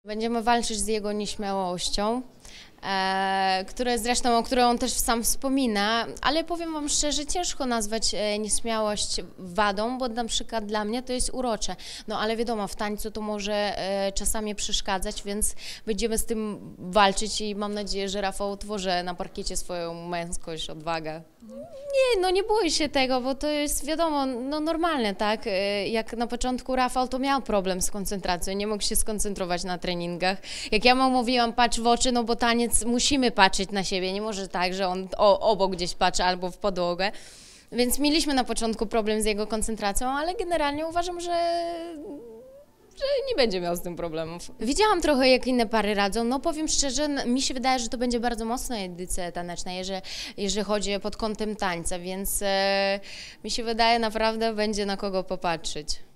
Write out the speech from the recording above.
Będziemy walczyć z jego nieśmiałością, o której on też sam wspomina, ale powiem wam szczerze, ciężko nazwać nieśmiałość wadą, bo na przykład dla mnie to jest urocze. No ale wiadomo, w tańcu to może czasami przeszkadzać, więc będziemy z tym walczyć i mam nadzieję, że Rafał otworzy na parkiecie swoją męskość, odwagę. Nie, no nie bój się tego, bo to jest wiadomo, no normalne, tak? Jak na początku Rafał to miał problem z koncentracją, nie mógł się skoncentrować na treningach. Jak ja mu mówiłam, patrz w oczy, no bo taniec musimy patrzeć na siebie, nie może tak, że on obok gdzieś patrzy albo w podłogę. Więc mieliśmy na początku problem z jego koncentracją, ale generalnie uważam, że nie będzie miał z tym problemów. Widziałam trochę, jak inne pary radzą. No powiem szczerze, mi się wydaje, że to będzie bardzo mocna edycja taneczna, jeżeli chodzi pod kątem tańca, więc mi się wydaje, naprawdę będzie na kogo popatrzeć.